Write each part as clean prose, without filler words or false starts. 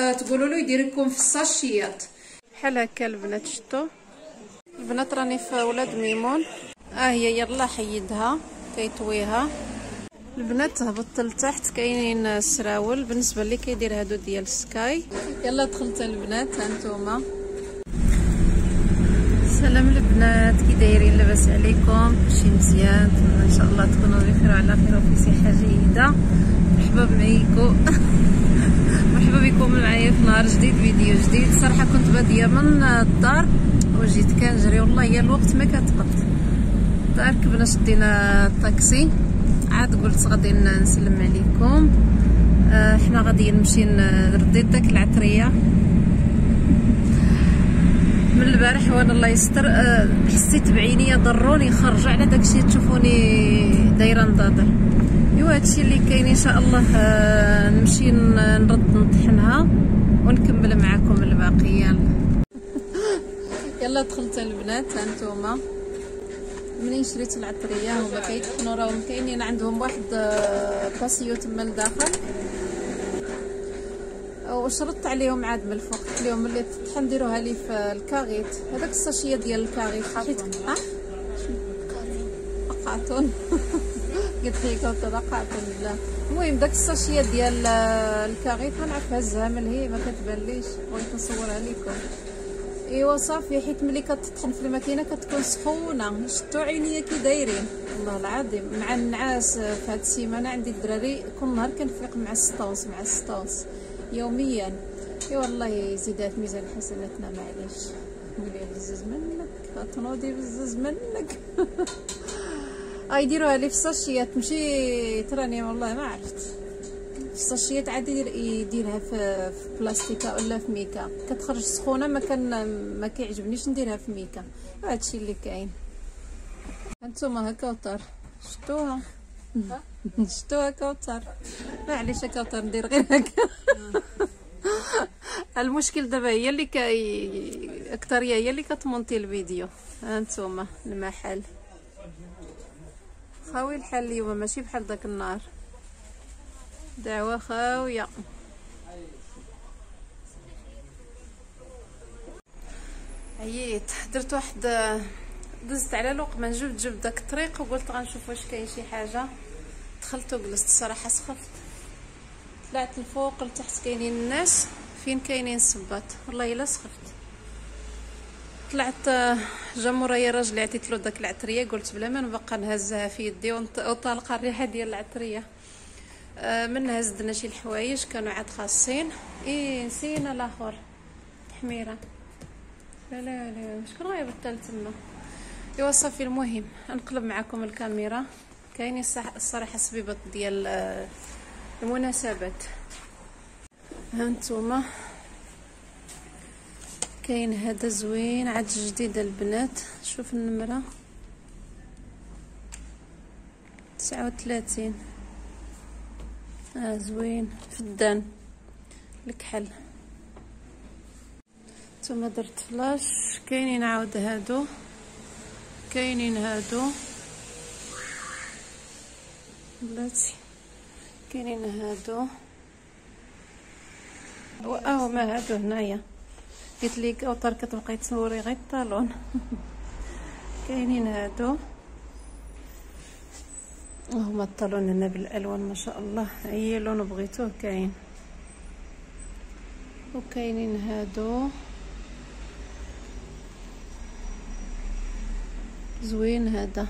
تقولوا له يدير لكم في الساشيات بحال هكا. البنات شفتوا البنات راني في ولاد ميمون. هي يلا حيدها كيطويها. البنات هبطت لتحت كاينين السراول بالنسبه لي كيدير هادو ديال سكاي. يلا دخلت البنات هانتوما. سلام البنات، كي دايرين؟ لاباس عليكم؟ كلشي مزيان؟ ان شاء الله تكونوا بخير وعلى خير وفي صحه جيده. مرحبا بكم مرحبا بكم معايا في نهار جديد، فيديو جديد. صراحه كنت باديه من الدار وجيت كنجري والله يا الوقت ما كتقد. الدار ركبنا شدينا الطاكسي، عاد قلت غادي نسلم عليكم. حنا غادي نمشي نرديت داك العطريه من البارح وانا الله يستر. حسيت بعينيا ضروني خرجوا على داكشي تشوفوني دايره نضاضر. ايوا هادشي اللي كاين ان شاء الله. نمشي نرد نطحنها ونكمل معكم الباقي. يلا دخلت البنات هانتوما. منين شريت العطريه هما كيطحنوا راهم كاينين عندهم واحد باسيو تما لداخل، وشرطت عليهم عاد من الفوق. قلت لهم ملي تطحن ديروها لي في الكاغيت، هذاك الساشيه ديال الكاغيت حيت قاطون قلت لك قاطون لا. المهم داك الساشيه ديال الكاغيت ما نعرف هزها من هي ما كتبانليش، بغيت نصورها لكم. ايوا صافي، حيت ملي كتطحن في الماكينه كتكون سخونه. شفتوا عينيا كي دايرين والله العظيم. مع النعاس في هاد السيمانه عندي الدراري كل نهار كنفيق مع 6 ونص مع 6 ونص يوميا. اي والله يزيدها في ميزان حسناتنا معليش. قولي بزز منك تنوضي بزز منك يديروها لي في الساشيات تمشي تراني والله ما عرفت. في الساشيات عاد يديرها في بلاستيكه ولا في ميكا كتخرج سخونه. ما كيعجبنيش نديرها في ميكا. هادشي اللي كاين. هانتوما كوثر شفتوها؟ شفتوها كوثر؟ معليش كوثر ندير غير هكا. المشكل دابا هي اللي اكثريه هي اللي كتمونتي الفيديو. هانتوما المحل خاوي الحال اليوم ماشي بحال داك النهار. دعوه خاويه. عييت درت واحد دزت على لقمه جبت داك الطريق وقلت غنشوف واش كاين شي حاجه. دخلت وجلست الصراحه سخفت. طلعت الفوق لتحت كاينين الناس فين كاينين الصباط والله الا سخفت. طلعت جا مورايا راجلي عطيت له داك العطريه قلت بلا ما نبقى نهزها في يدي وطالقه الريحه ديال العطريه. منها زدنا شي الحوايج كانوا عاد خاصين. نسينا الاخر حميره. لا شكون غيبطل تما. ايوا صافي المهم نقلب معكم الكاميرا. كاينين الصراحه صبيبات ديال المناسبات. هانتوما كاين هذا زوين عاد جديد البنات. شوف النمره 39. زوين فدان الكحل. ثم درت فلاش. كاينين عاود هادو كاينين هادو بلاتي كاينين هادو ما هادو هنايا. قلت لك اوطر كتبقاي تصوري غير الطالون. كاينين هادو هما الطالون هنا بالالوان ما شاء الله. اي لون بغيتوه كاين. وكاينين هادو زوين هذا.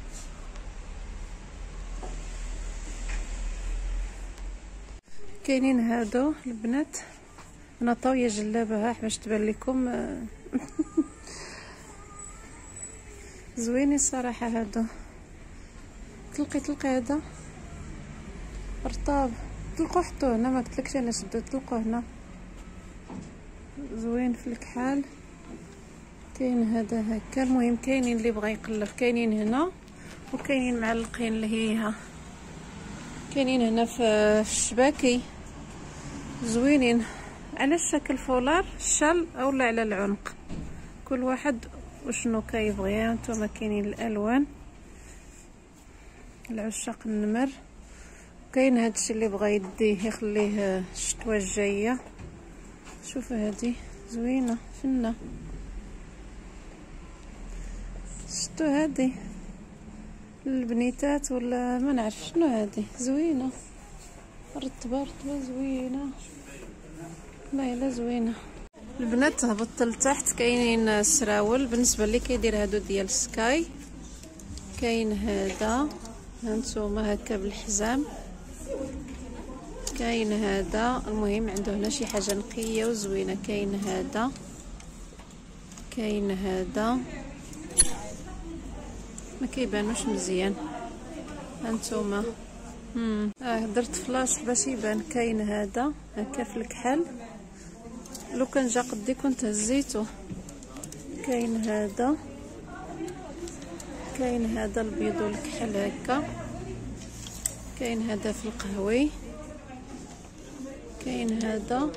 كاينين هادو البنات. انا طاويه جلابه باش تبان لكم. زوينين صراحه هادو. طلقي هذا رطاب. طلقوا حطوه هنا ما قلتلكش انا شدو. طلقوا هنا زوين في الكحال. كاين هذا هكا. المهم كاينين اللي بغى يقلب كاينين هنا وكاينين معلقين لهيها. كاينين هنا في الشباكي زوينين على شكل فولار الشال اولا على العنق. كل واحد وشنو كيبغي. هانتوما كاينين الالوان العشاق النمر. كاين هادشي اللي بغى يديه يخليه الشتوى الجايه. شوفوا هذه زوينه فنه. شفتوا هذه البنيتات ولا ما نعرف شنو هذه، زوينه رطبه زوينه، لا الا زوينه. البنات هبطت لتحت، كاينين السراول بالنسبه لي كيدير هادو ديال سكاي، كاين هذا هانتوما هكا بالحزام، كاين هذا المهم عنده هنا شي حاجه نقيه وزوينه، كاين هذا، كاين هذا ما كيبانوش مزيان هانتوما. درت فلاش باش يبان. كاين هذا هكا في الكحل، لو كان جا قدي كنت هزيته. كاين هذا، كاين هذا البيض والكحل هكا، كاين هذا في القهوي، كاين هذا.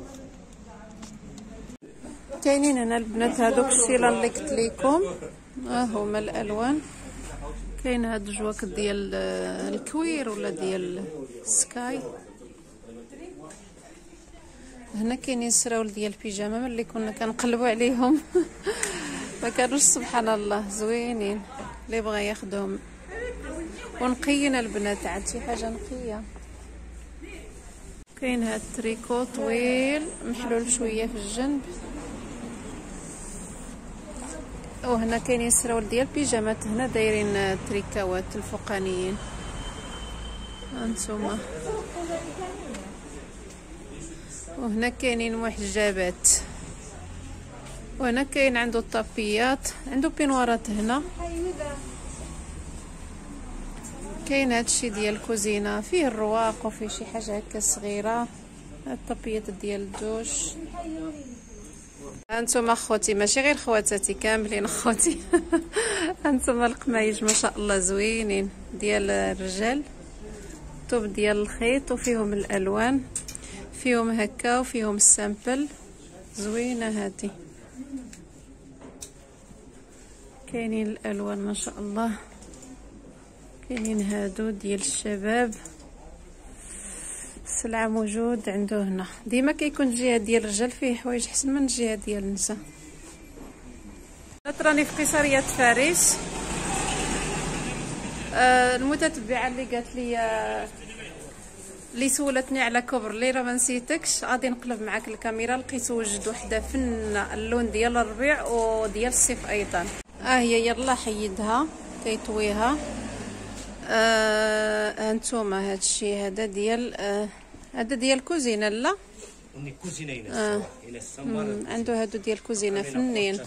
كاينين هنا البنات هذوك الشيلان اللي قلت لكم، ها هما الالوان. كاين هاد الجواكت ديال الكوير ولا ديال سكاي. هنا كاينين سراول ديال البيجامه ملي كنا كنقلبوا عليهم ما كانوش سبحان الله زوينين، اللي بغى ياخذهم. ونقيين البنات عاد شي حاجه نقيه. كاين هاد التريكو طويل محلول شويه في الجنب. وهنا كاينين سراول ديال البيجامات، هنا دايرين تريكاوات الفوقانيين هانتوما. وهنا كاينين محجبات، وهنا كاين عنده الطابيات، عنده بينوارات. هنا كاين هادشي ديال الكوزينه، فيه الرواق وفيه شي حاجه هكا صغيره. هاد الطابيات ديال الدوش. هانتوما خوتي، ماشي غير خواتاتي كاملين خوتي هانتوما القمايج ما شاء الله زوينين ديال الرجال، طوب ديال الخيط وفيهم الالوان، فيهم هكا وفيهم السامبل، زوينه هادي. كاينين الالوان ما شاء الله. كاينين هادو ديال الشباب، السلعه موجود عنده هنا. ديما كيكون الجهه ديال الرجال فيه حوايج احسن من الجهه ديال النساء. راني في قيصريه فارس. المتتبعه اللي قالت لي اللي سولتني على كوبر اللي راه ما نسيتكش، غادي نقلب معاك الكاميرا. لقيت وجد وحده فنه، اللون ديال الربيع وديال الصيف ايضا. هي يلا حيدها كيطويها. هانتوما هادشي هذا ديال هذا ديال كوزينه. لا كوزينه عنده هادو ديال كوزينه فنين.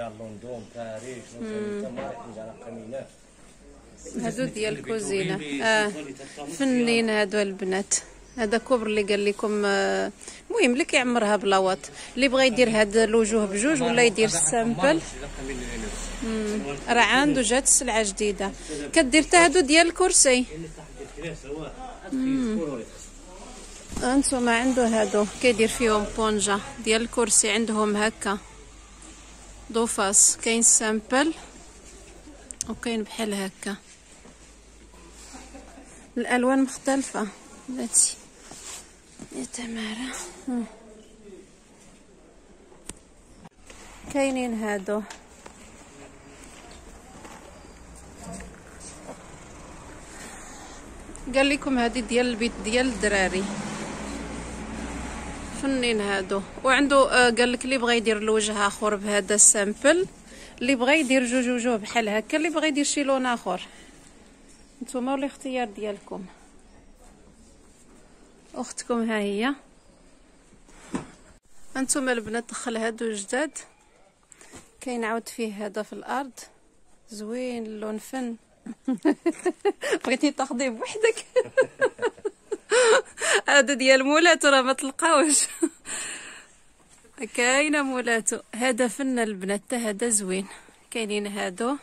هادو ديال الكوزينه فنين هادو البنات. هذا كوبر اللي قال لكم، المهم اللي كيعمرها بلاوات، اللي بغى يدير هاد الوجوه بجوج ولا يدير السامبل. راه عنده جات السلعه جديده كدير حتى هادو ديال الكرسي. انتما عنده هادو كيدير فيهم بونجا ديال الكرسي، عندهم هكا ضفاس. كاين سامبل وكاين بحال هكا، الالوان مختلفه بناتي يا تمارا. كاينين هادو قال لكم هذه ديال البيت ديال الدراري فنين هادو. وعنده قال لك اللي بغى يدير الوجه اخر بهذا السامبل، اللي بغى يدير جوج وجوه بحال هكا، اللي بغى يدير شي لون اخر. نتوما والاختيار ديالكم. اختكم ها هي. انتم البنات دخل هادو جداد. كاين عاود فيه هذا في الارض زوين اللون فن بغيتي تاخديه بوحدك هذا ديال مولاتو راه ما تلقاوش كاينه مولاتو. هذا فن البنات حتى هذا زوين. كاينين هادو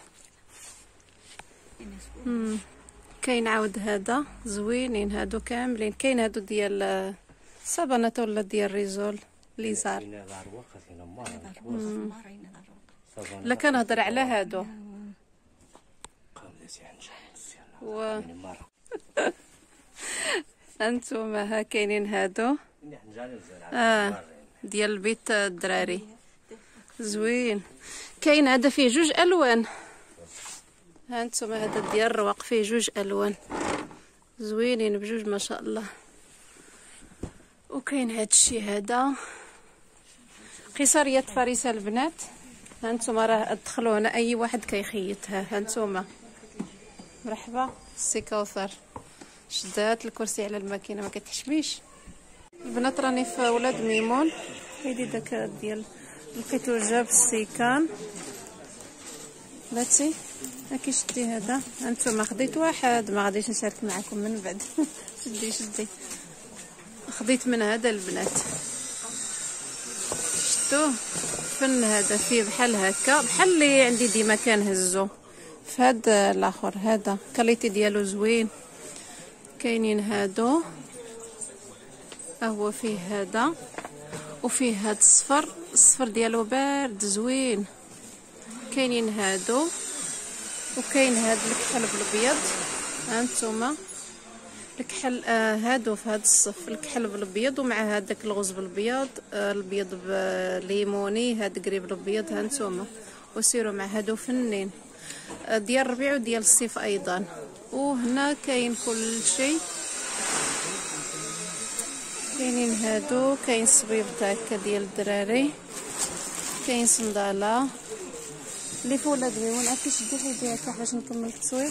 كاين عاود هذا زوينين هادو كاملين. كاين هادو ديال صابونات ولا ديال ريزول ليزار. لا كنهضر على هادو انتم ها كاينين هادو. ديال بيت الدراري زوين. كاين هذا فيه جوج الوان، ها انتم هذا ديال الرواق فيه جوج الوان زوينين بجوج ما شاء الله. وكاين هذا الشيء هذا قصريه فريسه البنات، ها انتم راه تدخلوا هنا اي واحد كيخيطها. ها انتم مرحبا سي كوثر، شدات الكرسي على الماكينه ما كتحشميش. البنات راني في ولاد ميمون، هيدي داك ديال لقيتو جاب السيكان بلاتي. هاكي شدي هذا، هانتوما خديت واحد ما غاديش نشارك معكم من بعد. شدي خديت من هذا البنات، شفتوه فن هذا فيه بحال هكا، بحال اللي عندي ديما كنهزو في هذا الاخر. هذا كاليتي ديالو زوين. كاينين هادو هو فيه هذا، وفيه هاد الصفر ديالو بارد زوين. كاينين هادو، وكاين هاد الكحل بالابيض. هانتوما الكحل هادو في هاد الصف، الكحل بالابيض ومع هذاك الغوز بالابيض، الابيض بالليموني، هاد قريب بالابيض. هانتوما وسيروا مع هادو فنين ديال الربيع وديال الصيف ايضا. وهنا كاين كل شيء، كاينين هادو، كاين صبيب هكا ديال الدراري، كاين صنداله اللي في ولاد ميمون. عرفتي شدي حيدي هكا باش نكمل التصوير.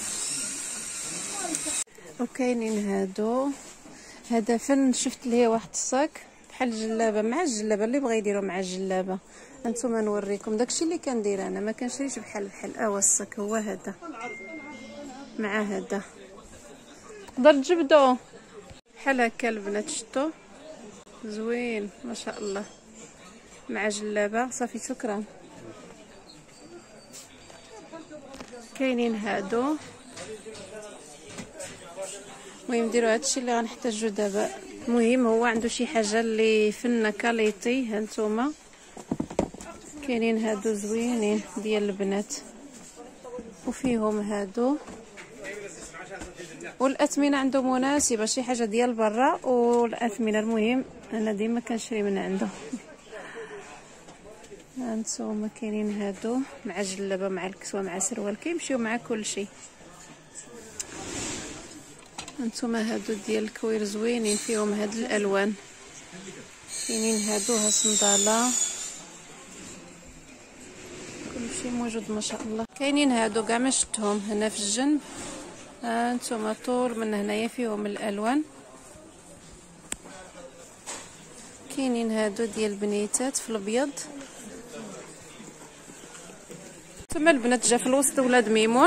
وكاينين هادو، هذا فن شفت ليه واحد الصاك بحال الجلابه، مع الجلابه اللي بغا يديروا مع الجلابه. هانتوما نوريكم داكشي اللي كندير انا، ما كنشريش بحال الصاك هو هذا مع هذا. تقدر تجبدو بحال هكا البنات، شتو زوين ما شاء الله مع جلابه. صافي شكرا. كاينين هادو، المهم نديرو هادشي اللي غنحتاجو دابا. المهم هو عنده شي حاجه اللي فنه كاليتي. هانتوما كاينين هادو زوينين ديال البنات، وفيهم هادو، والاثمنه عنده مناسبه، شي حاجه ديال برا والاثمنه. المهم انا ديما كنشري من عنده. هانتوما كاينين هادو مع جلابه مع الكسوه مع سروال، كيمشيو مع كل شيء. هانتوما هادو ديال الكوير زوينين فيهم هاد الالوان. كاينين هادو ها صنداله، كلشي موجود ما شاء الله. كاينين هادو كاع ما شفتهم هنا في الجنب. هانتوما طول من هنايا فيهم الالوان. كاينين هادو ديال البنيتات في الابيض. ثم البنات جا في الوسط ولاد ميمون،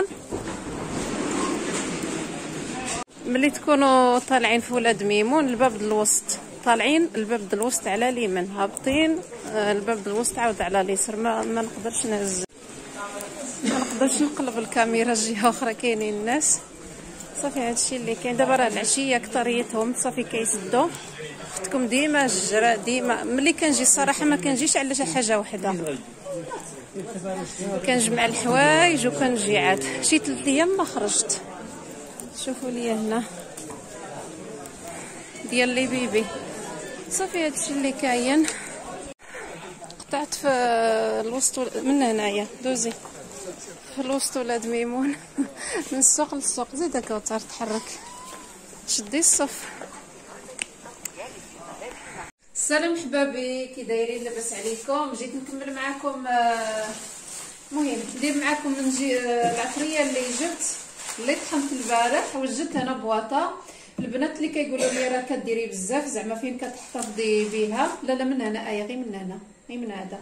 ملي تكونوا طالعين في ولاد ميمون الباب الوسط، طالعين الباب الوسط على اليمين، هابطين الباب الوسط عاود على اليسار. ما نقدرش نهز، ما نقدرش نقلب الكاميرا جهه اخرى. كاينين الناس. صافي هادشي اللي كاين دابا. راه العشيه كثريتهم صافي كيسدوا. اختكم ديما الجرا، ديما ملي كنجي الصراحه ما كنجيش على شي حاجه وحده، كنجمع الحوايج وكنجي عاد. شي 3 ايام ما خرجت. شوفوا لي هنا ديال لي بيبي. صافي هادشي اللي كاين. قطعت في الوسط من هنايا، دوزي في الوسط ولاد ميمون. من السوق للسوق. زيد كوثر تحرك، شدي الصف. السلام حبابي، كي دايرين؟ لاباس عليكم؟ جيت نكمل معكم. المهم ندير معكم من العطريه اللي جبت، اللي طحنت البارح وجدت انا بواطه. البنات اللي كيقولوا لي راه كديري بزاف، زعما فين كتحتفظي بها؟ لا من هنا، غير من هنا، غير من هذا.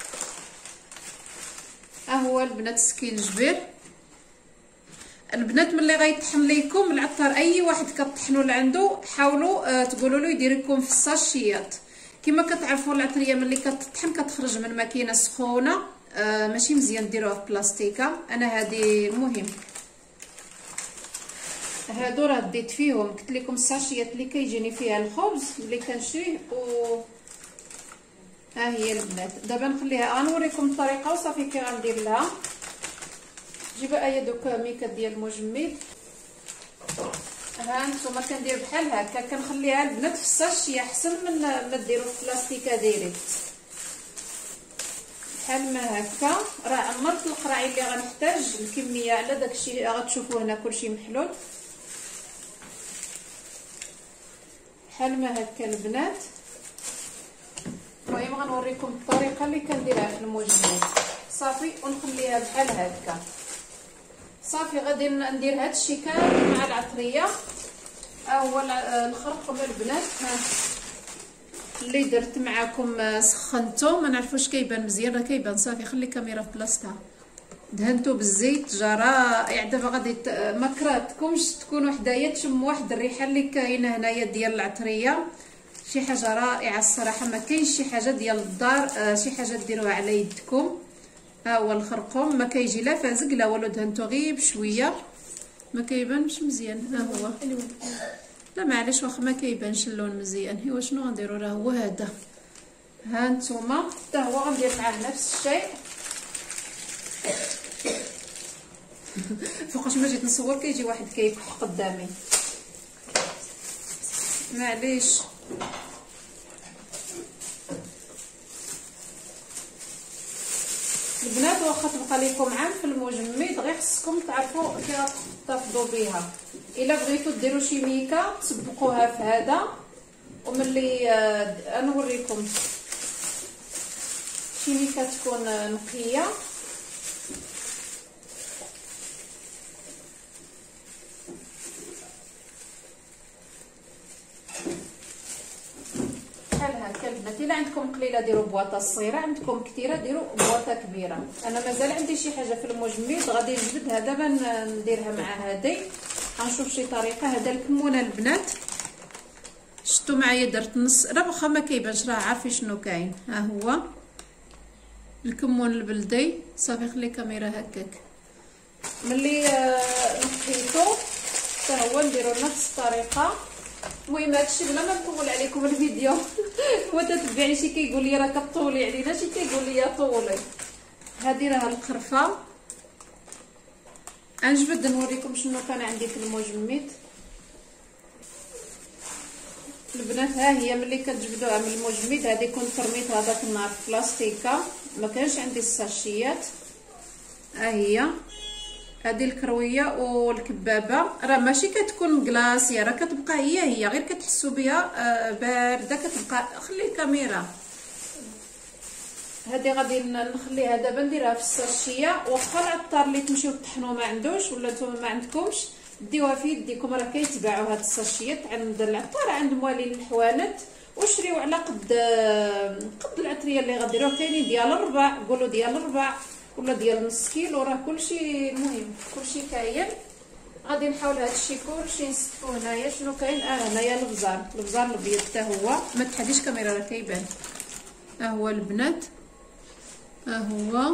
ها هو البنات السكينجبير. البنات ملي غيطحن ليكم العطار، اي واحد كطحنوا لعندو حاولوا تقولوا له يدير لكم في الساشيات. كما كتعرفوا العطريه ملي كتطحن كتخرج من ماكينه سخونه، ماشي مزيان ديروها في بلاستيكه. انا هذه المهم هادو راه ديت فيهم، قلت لكم الساشيات اللي كيجيني فيها الخبز اللي كنشريه. ها هي البنات. دابا نخليها غنوريكم الطريقه وصافي. كي غندير لها جيبوا ايا دوك ميكا ديال المجمد. ها نتوما كندير بحال هكا، كنخليها البنات في الساشيه احسن من ما ديروا في بلاستيكه ديريكت. بحال ما هكا راه عمرت القراعي اللي غنحتاج الكميه على داكشي غتشوفوا هنا كلشي محلول. بحال ما هكا البنات. المهم غنوريكم الطريقه اللي كنديرها في المجمد. صافي ونخليها بحال هكا. صافي غادي ندير هادشي كامل مع العطريه. هو الخرق البنات ها اللي درت معكم سخنته، ما نعرفوش كيبان مزيان، راه كيبان. صافي خلي الكاميرا في بلاصتها. دهنتو بالزيت جا رائع. دابا غادي ما كرهتكمش تكونوا حدايا تشموا واحد الريحه اللي كاينه هنايا ديال العطريه، شي حاجه رائعه الصراحه. ما كاينش شي حاجه ديال الدار شي حاجه ديروها على يدكم. ها هو الخرقوم ما كيجي لا فازق لا والو، دهنتو غير بشويه ما كيبانش مزيان. ها هو لا معليش واخا ما كيبانش اللون مزيان. ايوا شنو غنديروا راه هو هذا. ها نتوما حتى هو غندير معاه نفس الشيء. فوقاش ما جيت نصور كيجي واحد كيكح قدامي معليش. البنات واخا تبقى لكم عام في المجمد غير خصكم تعرفوا كيف تحتفظوا بها. الا بغيتوا ديروا شي ميكا تسبقوها في هذا، وملي نوريكم شي ميكا تكون نقيه. بحال هكا البنات. الا عندكم قليله ديروا بواطه صغيره، عندكم كثيره ديروا بواطه كبيره. انا مازال عندي شي حاجه في المجمد غادي نجبدها دابا نديرها مع هذه. غنشوف شي طريقه. هذا الكمونه البنات شفتوا معايا درت نص، راه واخا ما كيبانش راه عارفين شنو كاين. ها هو الكمون البلدي. صافي خلي الكاميرا هكاك. ملي نقيتو حتى هو نديرو نفس الطريقه. المهم هادشي بلا ما نطول عليكم الفيديو. هو تتبعني شي كيقول لي راه كطولي علينا، شي كيقول لي طولي. هذه راه القرفه. غنجبد نوريكم شنو كان عندي في المجمد البنات. ها هي ملي كتجبدوها من المجمد هذه كنت رميت هذاك النهار في بلاستيكه، ما كانش عندي الساشيات. ها هي هذه الكرويه والكبابه راه ماشي كتكون مكلاصيه، راه كتبقى هي غير كتحسوا بها بارده كتبقى. خلي الكاميرا. هذه غادي نخليها دابا نديرها في الساشيه. واخا العطار اللي تمشيو تطحنوا ما عندوش ولا نتوما ما عندكمش ديوها في يديكم، راه كيتباعوا هاد الساشيات عند العطار عند موالين الحوانت، وشريو على قد العطريه اللي غديروه. كاينين ديال الربع، قولوا ديال الربع ولا ديال نص كيلو، راه كلشي المهم كلشي كاين. غادي نحاول هادشي كلشي نستفو هنايا شنو كاين. هنايا البزار الابيض حتى هو ما تحديش كاميرا راه كيبان. ها هو البنات. ها هو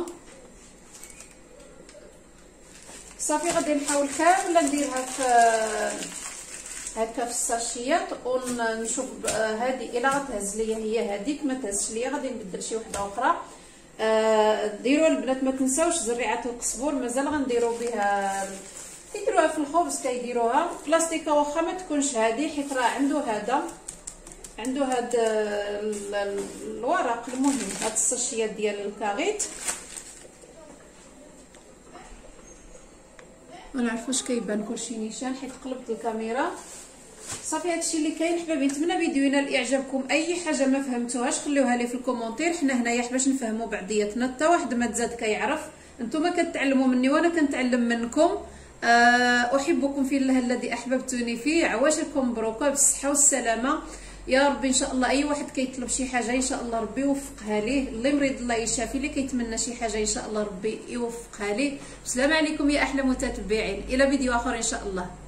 صافي غادي نحاول كامله نديرها في هكا في الساشيات ونشوف هذه الا غتهز ليا هي هذيك، ما تهزش ليا غادي نبدل شي وحده اخرى. ديروا البنات ما تنساوش زريعه القزبور، مازال غنديروا بها كيديروها في الخبز كيديروها بلاستيكه واخا ما تكونش هذه، حيت راه عنده هذا الورق. المهم هاد الساشيات ديال الكاغيط ما نعرفوش كيبان كلشي نيشان حيت قلبت الكاميرا. صافي هادشي اللي كاين حبابي. نتمنى فيديو ينال اعجابكم. اي حاجه ما فهمتوهاش خليوها لي في الكومونتير، حنا هنايا باش نفهموا بعضياتنا، حتى واحد ما تزاد كيعرف. نتوما كتعلموا مني وانا كنتعلم منكم. احبكم في الله الذي احببتوني فيه. عواشركم مبروكه بالصحه والسلامه يا ربي. ان شاء الله اي واحد كيطلب شي حاجه ان شاء الله ربي يوفقها ليه. اللي مريض الله يشافي، اللي كيتمنى شي حاجه ان شاء الله ربي يوفقها ليه. السلام عليكم يا احلى متتبعين، الى فيديو اخر ان شاء الله.